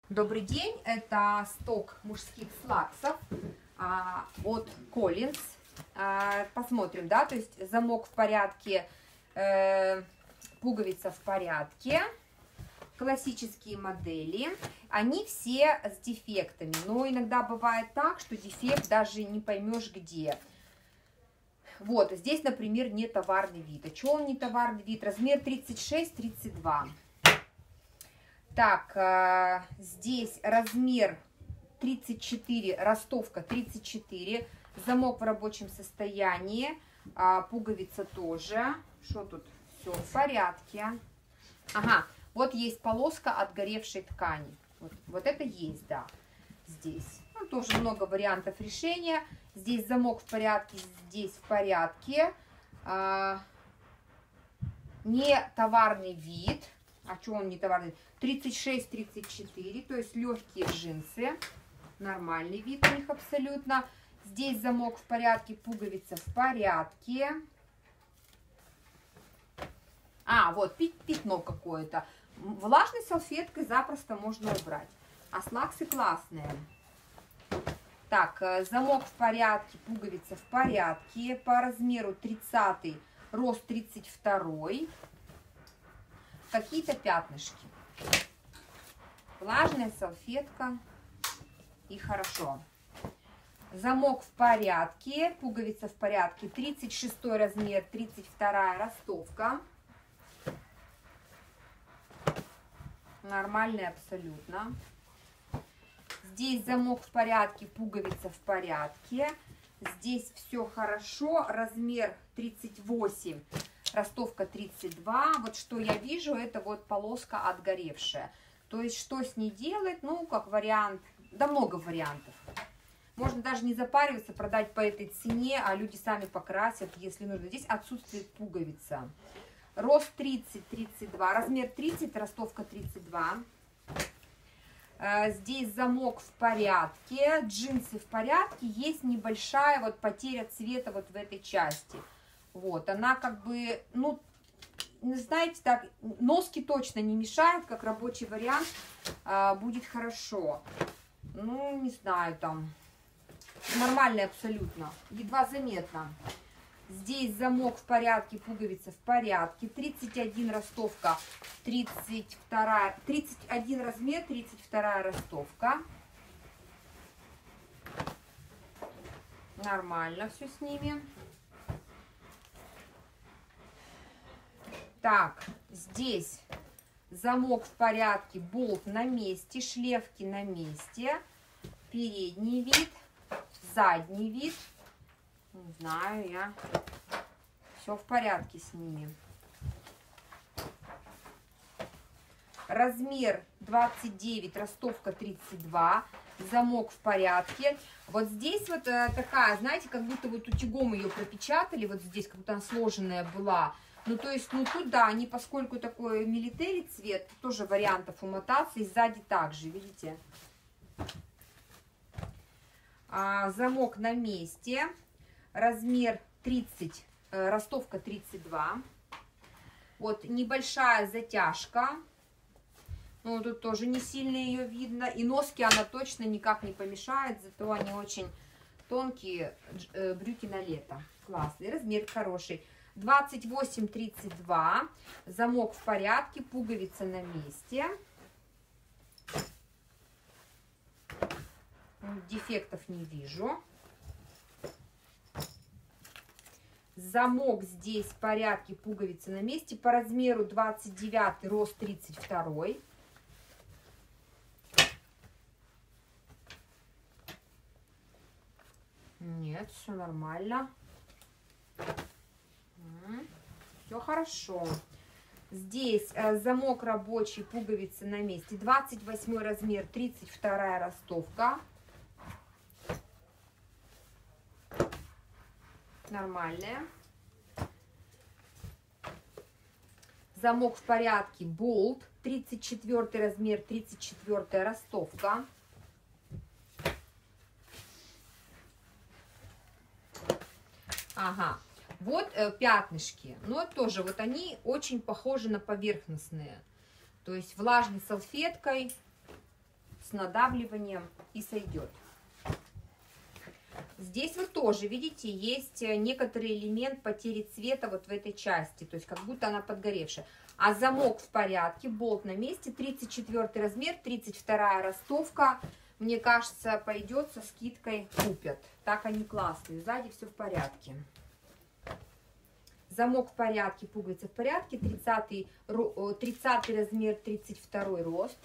Добрый день, это сток мужских слаксов от Collins. Посмотрим, да, то есть замок в порядке, пуговица в порядке, классические модели. Они все с дефектами, но иногда бывает так, что дефект даже не поймешь где. Вот, здесь, например, не товарный вид. А что он не товарный вид? Размер 36-32. Так, здесь размер 34, ростовка 34, замок в рабочем состоянии, пуговица тоже. Что тут? Все в порядке. Ага, вот есть полоска отгоревшей ткани. Вот это есть, да, здесь. Ну, тоже много вариантов решения. Здесь замок в порядке, здесь в порядке. Не товарный вид. А что он не товарный? 36-34, то есть легкие джинсы. Нормальный вид у них абсолютно. Здесь замок в порядке, пуговица в порядке. Вот пятно какое-то. Влажной салфеткой запросто можно убрать. А слаксы классные. Так, замок в порядке, пуговица в порядке. По размеру 30, рост 32. Какие-то пятнышки. Влажная салфетка и хорошо. Замок в порядке, пуговица в порядке, 36 размер, 32 ростовка. Нормальный абсолютно. Здесь замок в порядке, пуговица в порядке. Здесь все хорошо, размер 38. Ростовка 32. Вот что я вижу, это вот полоска отгоревшая. То есть, что с ней делать? Ну, как вариант, да много вариантов. Можно даже не запариваться, продать по этой цене, а люди сами покрасят, если нужно. Здесь отсутствует пуговица. Рост 30-32, размер 30, ростовка 32. Здесь замок в порядке, джинсы в порядке. Есть небольшая вот потеря цвета вот в этой части. Вот, она как бы, ну, знаете, так, носки точно не мешают, как рабочий вариант, будет хорошо. Ну, не знаю, там, нормальный абсолютно, едва заметно. Здесь замок в порядке, пуговица в порядке, 31 ростовка, 31 размер, 32 ростовка. Нормально все с ними. Так, здесь замок в порядке, болт на месте, шлевки на месте, передний вид, задний вид, не знаю я, все в порядке с ними. Размер 29, ростовка 32, замок в порядке. Вот здесь вот такая, знаете, как будто вот утюгом ее пропечатали, вот здесь как будто она сложенная была. Ну, то есть, ну, тут, да, они, поскольку такой милитари цвет, тоже вариантов умотаться, и сзади также, видите. Замок на месте, размер 30, ростовка 32. Вот, небольшая затяжка, ну, тут тоже не сильно ее видно, и носки она точно никак не помешает, зато они очень тонкие, брюки на лето, классный, размер хороший. 28-32, замок в порядке, пуговица на месте. Дефектов не вижу. Замок здесь в порядке, пуговица на месте. По размеру 29, рост 32. Нет, все нормально. Все хорошо. Здесь замок рабочий, пуговицы на месте. 28 размер, 32 ростовка. Нормальная. Замок в порядке, болт. 34 размер, 34 ростовка. Ага. Вот пятнышки, но тоже вот они очень похожи на поверхностные. То есть влажной салфеткой с надавливанием и сойдет. Здесь вот тоже, видите, есть некоторый элемент потери цвета вот в этой части, то есть как будто она подгоревшая. А замок в порядке, болт на месте, 34 размер, 32 ростовка. Мне кажется, пойдет со скидкой, купят. Так они классные, сзади все в порядке. Замок в порядке, пуговица в порядке, 30 размер, 32 рост.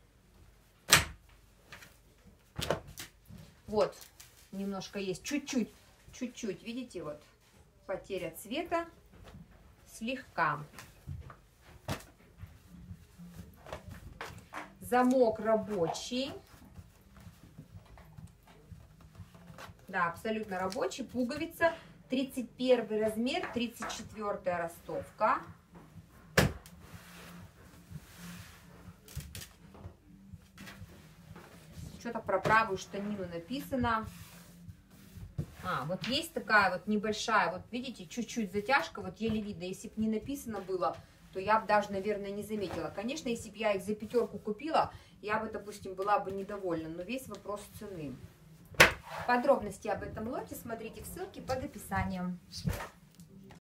Вот, немножко есть, чуть-чуть, видите, вот, потеря цвета, слегка. Замок рабочий. Да, абсолютно рабочий. Пуговица, 31 размер, 34 ростовка. Что-то про правую штанину написано. Вот есть такая вот небольшая, вот видите, чуть-чуть затяжка, вот еле видно. Если бы не написано было, то я бы даже, наверное, не заметила. Конечно, если бы я их за 5 купила, я бы, допустим, была бы недовольна. Но весь вопрос цены. Подробности об этом лоте смотрите в ссылке под описанием.